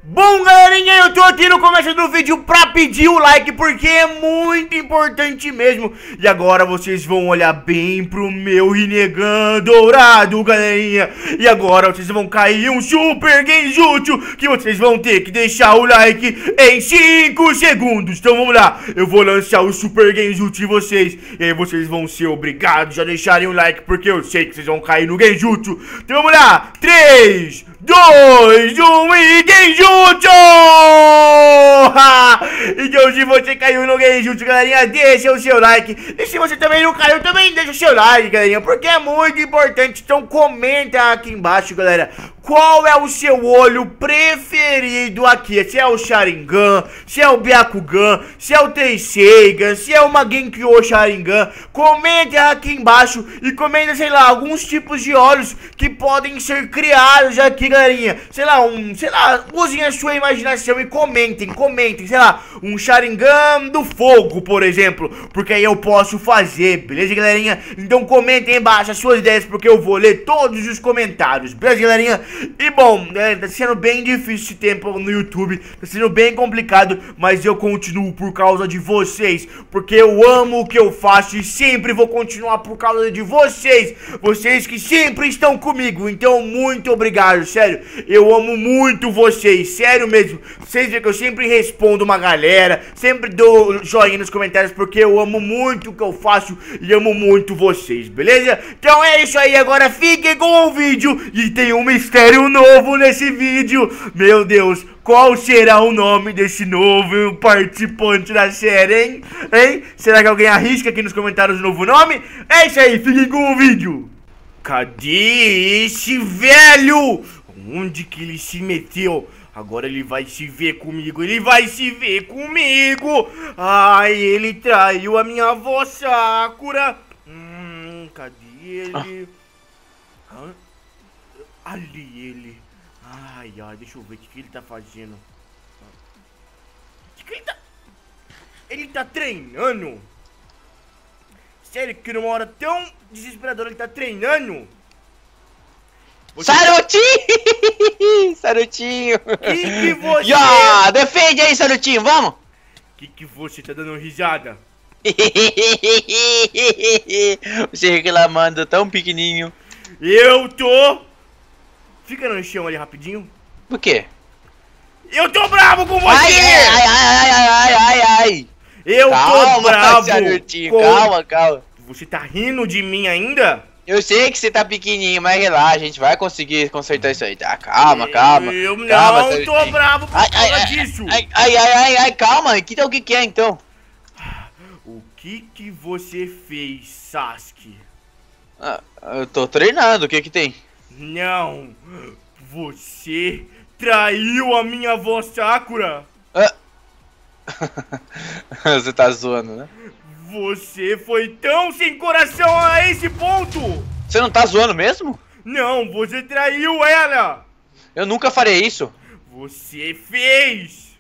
Bom, galerinha, eu tô aqui no começo do vídeo pra pedir o like, porque é muito importante mesmo. E agora vocês vão olhar bem pro meu Rinnegan dourado, galerinha. E agora vocês vão cair um super genjutsu, que vocês vão ter que deixar o like em 5 segundos. Então vamos lá, eu vou lançar o super genjutsu de vocês, e aí vocês vão ser obrigados a deixarem o like, porque eu sei que vocês vão cair no genjutsu. Então vamos lá, 3, 2, 1 e genjutsu! Então se você caiu no genjutsu, galerinha, deixa o seu like. E se você também não caiu, também deixa o seu like, galerinha, porque é muito importante. Então comenta aqui embaixo, galera, qual é o seu olho preferido aqui? Se é o Sharingan, se é o Byakugan, se é o Tenseigan, se é o Mangekyou Sharingan. Comenta aqui embaixo e comenta, sei lá, alguns tipos de olhos que podem ser criados aqui, galerinha. Sei lá, usem a sua imaginação e comentem, sei lá, um Sharingan do fogo, por exemplo, porque aí eu posso fazer, beleza, galerinha? Então comentem aí embaixo as suas ideias, porque eu vou ler todos os comentários, beleza, galerinha? E bom, tá sendo bem difícil esse tempo no YouTube, tá sendo bem complicado, mas eu continuo por causa de vocês, porque eu amo o que eu faço e sempre vou continuar por causa de vocês, vocês que sempre estão comigo. Então muito obrigado, sério, eu amo muito vocês, sério mesmo. Vocês veem que eu sempre respondo uma galera, sempre dou joinha nos comentários, porque eu amo muito o que eu faço e amo muito vocês, beleza? Então é isso aí, agora fiquem com o vídeo e tem um mistério novo nesse vídeo. Meu Deus, qual será o nome desse novo participante da série, hein? Será que alguém arrisca aqui nos comentários o novo nome? É isso aí, fiquem com o vídeo. Cadê esse velho? Onde que ele se meteu? Agora ele vai se ver comigo, Ai, ele traiu a minha avó Sakura. Cadê ele? Ali ele. Ai, deixa eu ver o que ele tá fazendo. Ele tá treinando? Sério que numa hora tão desesperadora ele tá treinando? Sarutinho! Sarutinho! Que você... defende aí, Sarutinho, vamos! Que você tá dando risada? Você reclamando tão pequenininho. Eu tô... Fica no chão ali rapidinho. Por quê? Eu tô bravo com você! Ai! Eu tô bravo! Sarutinho, calma. Você tá rindo de mim ainda? Eu sei que você tá pequenininho, mas relaxa, a gente vai conseguir consertar isso aí, tá? Calma. Eu não tô bravo por causa disso. Calma, o que é então? O que você fez, Sasuke? Eu tô treinando, o que tem? Não, você traiu a minha avó Sakura. Você tá zoando, né? Você foi tão sem coração a esse ponto! Você não tá zoando mesmo? Não, você traiu ela! Eu nunca farei isso! Você fez!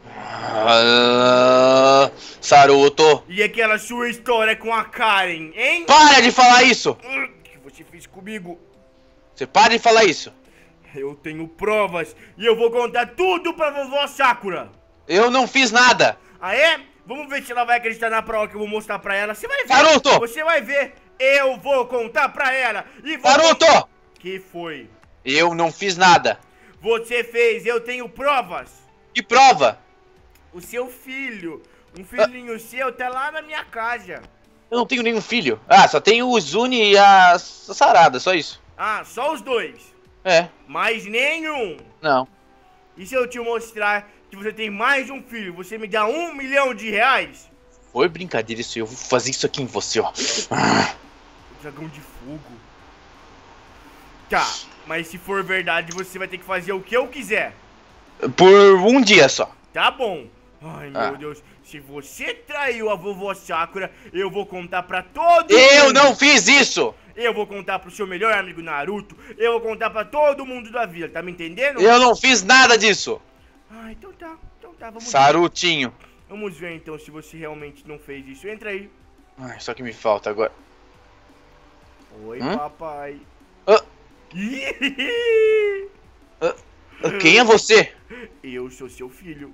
Saruto! E aquela sua história com a Karen, hein? Para de falar isso! O que você fez comigo? Você para de falar isso! Eu tenho provas e eu vou contar tudo pra vovó Sakura! Eu não fiz nada! Ah, é? Vamos ver se ela vai acreditar na prova que eu vou mostrar pra ela. Você vai ver. Naruto! Você vai ver. Eu vou contar pra ela. E vou... Naruto! Que foi? Eu não fiz nada. Você fez. Eu tenho provas. Que prova? O seu filho. Um filhinho seu tá lá na minha casa. Eu não tenho nenhum filho. Só tenho o Zuni e a Sarada, só isso. Só os dois? É. Mais nenhum? Não. E se eu te mostrar que você tem mais um filho, você me dá R$1 milhão? Foi brincadeira isso, eu vou fazer isso aqui em você, ó. Dragão de fogo. Tá, mas se for verdade, você vai ter que fazer o que eu quiser. Por um dia só. Tá bom. Ai, meu Deus. Se você traiu a vovó Sakura, eu vou contar pra todo mundo. Eu não fiz isso! Eu vou contar pro seu melhor amigo Naruto. Eu vou contar pra todo mundo da vila, tá me entendendo? Eu não fiz nada disso! Então tá, vamos Sarutinho. ver. Vamos ver então se você realmente não fez isso. Entra aí. Só que me falta agora. Oi, papai. Quem é você? Eu sou seu filho.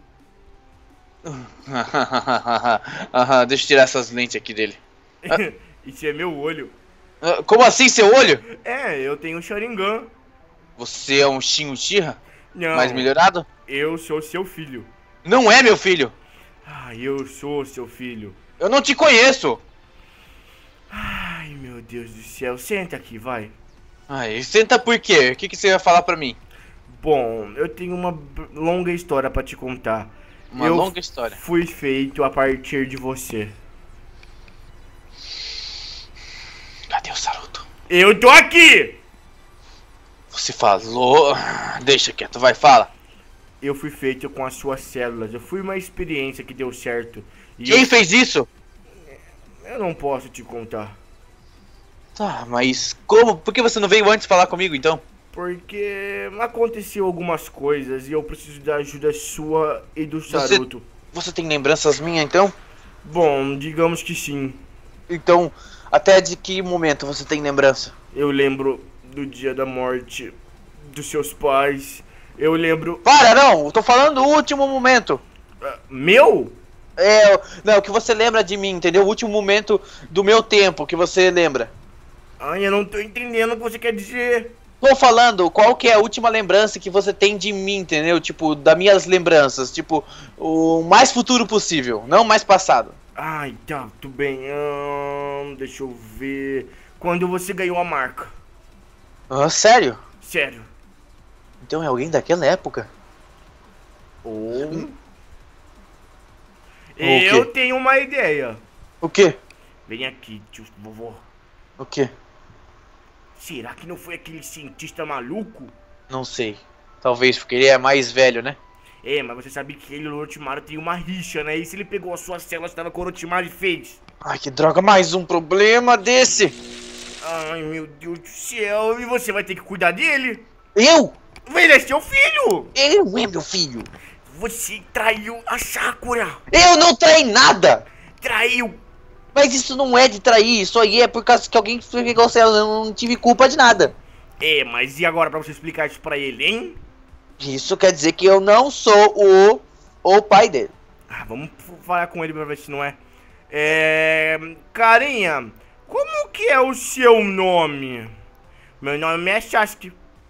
Deixa eu tirar essas lentes aqui dele. Isso é meu olho. Como assim, seu olho? É, eu tenho Sharingan. Você é um Shin Uchiha? Não, Mais melhorado? eu sou seu filho. Não é meu filho. Eu sou seu filho. Eu não te conheço. Ai, meu Deus do céu. Senta aqui, vai. Ai, senta por quê? O que você vai falar pra mim? Bom, eu tenho uma longa história pra te contar. Uma longa história. Fui feito a partir de você. Cadê o Saruto? Eu tô aqui! Você falou... Deixa quieto, vai, fala. Eu fui feito com as suas células. Eu fui uma experiência que deu certo. E Quem fez isso? eu não posso te contar. Tá, mas como? Por que você não veio antes falar comigo, então? Porque aconteceu algumas coisas e eu preciso da ajuda sua e do Saruto. Você tem lembranças minhas, então? Bom, digamos que sim. Então, até de que momento você tem lembrança? Eu lembro do dia da morte dos seus pais. Eu lembro... Para, não! Eu tô falando do último momento. Meu? Não, que você lembra de mim, entendeu? O último momento do meu tempo que você lembra. Ai, eu não tô entendendo o que você quer dizer. Tô falando, qual que é a última lembrança que você tem de mim, entendeu? Tipo, das minhas lembranças. Tipo, o mais futuro possível, não mais passado. Ai, tá, tudo bem. Deixa eu ver. Quando você ganhou a marca. Ah, sério? Sério. Então é alguém daquela época? Ou... quê? Eu tenho uma ideia. O quê? Vem aqui, tio vovô. O quê? Será que não foi aquele cientista maluco? Não sei. Talvez, porque ele é mais velho, né? É, mas você sabe que ele e o Orochimaru tem uma rixa, né? E se ele pegou as suas células que tava com o Orochimaru e fez? Ai, que droga, mais um problema desse! Ai, meu Deus do céu. E você vai ter que cuidar dele? Eu? Ele é seu filho! Ele não é meu filho! Você traiu a Sakura! Eu não traí nada! Traiu! Mas isso não é de trair, isso aí é por causa que alguém pegou células, eu não tive culpa de nada. É, mas e agora pra você explicar isso pra ele, hein? Isso quer dizer que eu não sou o pai dele. Vamos falar com ele pra ver se não é. Carinha, como que é o seu nome? Meu nome é Sasuke.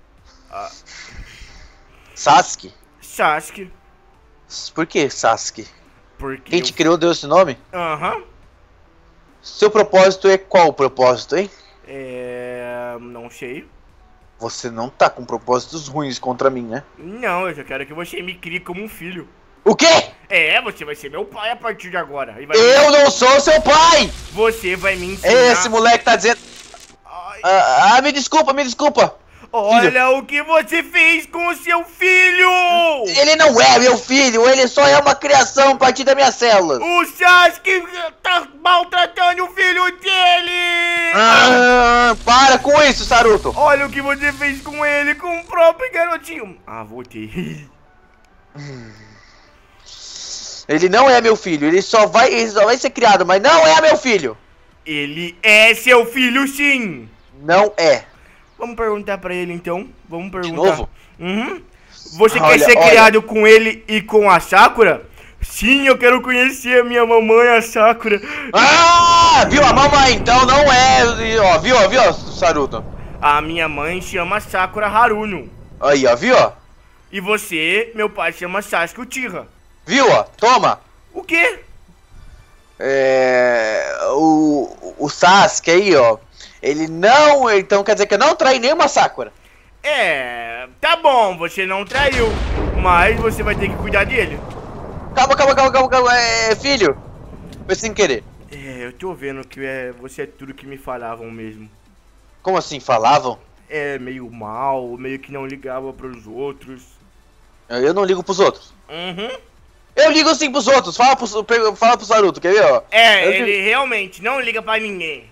Sasuke? Sasuke. Por que Sasuke? Porque Quem te criou deu esse nome? Aham. Seu propósito é qual o propósito, hein? Não sei. Você não tá com propósitos ruins contra mim, né? Não, eu só quero que você me crie como um filho. O quê? Você vai ser meu pai a partir de agora. E vai Eu não sou seu pai! Você vai me ensinar. Esse moleque tá dizendo... Ai. me desculpa, me desculpa. Olha Filho. o que você fez com o seu filho! Ele não é meu filho, ele só é uma criação a partir das minhas células. O Sasuke tá maltratando o filho dele! Para com isso, Saruto. Olha o que você fez com ele, com o próprio garotinho. Voltei. Ele não é meu filho, ele só vai ser criado, mas não é meu filho. Ele é seu filho, sim! Não é. Vamos perguntar pra ele, então. Vamos perguntar. De novo? Uhum. Você quer Olha, ser criado com ele e com a Sakura? Sim, eu quero conhecer a minha mamãe, a Sakura. Viu? A mamãe, então não é. Ó, viu, Saruto? A minha mãe chama Sakura Haruno. Aí, ó, viu? E você, meu pai, chama Sasuke Uchiha. Viu, ó? Toma. O quê? O Sasuke aí, ó. Ele não... Então quer dizer que eu não traí nenhuma Sakura. Tá bom, você não traiu. Mas você vai ter que cuidar dele. Calma. Filho. Foi sem querer. Eu tô vendo que você é tudo que me falavam mesmo. Como assim, falavam? Meio mal, meio que não ligava pros outros. Eu não ligo pros outros. Uhum. Eu ligo sim pros outros. Fala pro Saruto, quer ver, ó? Ele realmente não liga pra ninguém.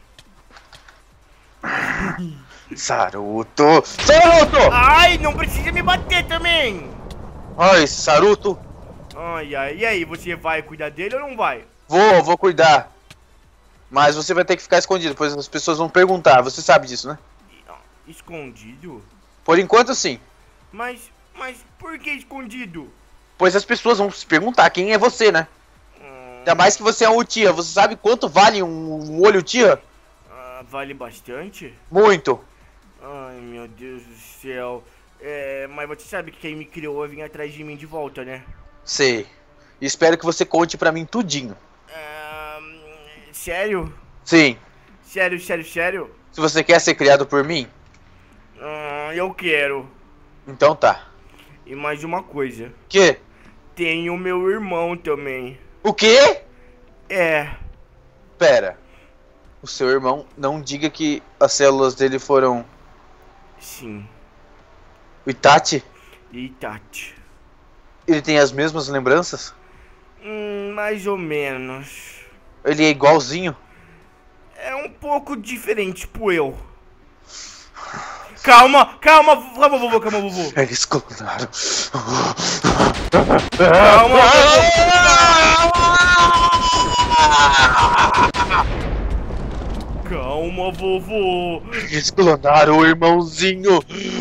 Saruto! Ai, não precisa me bater também. Ai, Saruto. Ai, e aí, você vai cuidar dele ou não vai? Vou cuidar. Mas você vai ter que ficar escondido, pois as pessoas vão perguntar. Você sabe disso, né? Escondido? Por enquanto, sim. Mas por que escondido? depois as pessoas vão se perguntar quem é você, né? Ainda mais que você é um Uchiha. Você sabe quanto vale um olho Uchiha? Vale bastante? Muito. Ai, meu Deus do céu. Mas você sabe que quem me criou vai vir atrás de mim de volta, né? Sei. Espero que você conte pra mim tudinho. Sério? Sim. Sério, sério, sério? Se você quer ser criado por mim, Eu quero. então tá. E mais uma coisa. Que? Tem o meu irmão também. O quê? Pera. O seu irmão, não diga que as células dele foram Sim. o Itachi? E Tati? Ele tem as mesmas lembranças? Mais ou menos. Ele é igualzinho? É um pouco diferente, tipo eu. Calma, vovô. Eles clonaram. Calma, Calma, vovô. Eles clonaram o irmãozinho.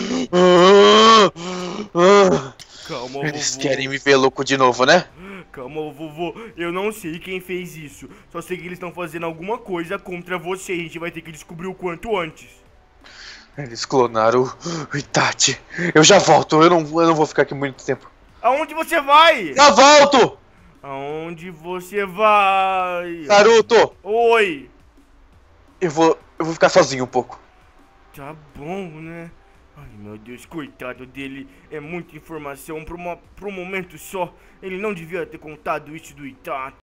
Calma, Eles vovô. querem me ver louco de novo, né? Calma, vovô. Eu não sei quem fez isso. Só sei que eles estão fazendo alguma coisa contra você. A gente vai ter que descobrir o quanto antes. Eles clonaram o Itachi. Eu já volto, eu não vou ficar aqui muito tempo. Aonde você vai? Já volto! Aonde você vai? Naruto! Oi. Eu vou ficar sozinho um pouco. Tá bom, né? Ai, meu Deus, coitado dele. É muita informação pra um momento só. Ele não devia ter contado isso do Itachi.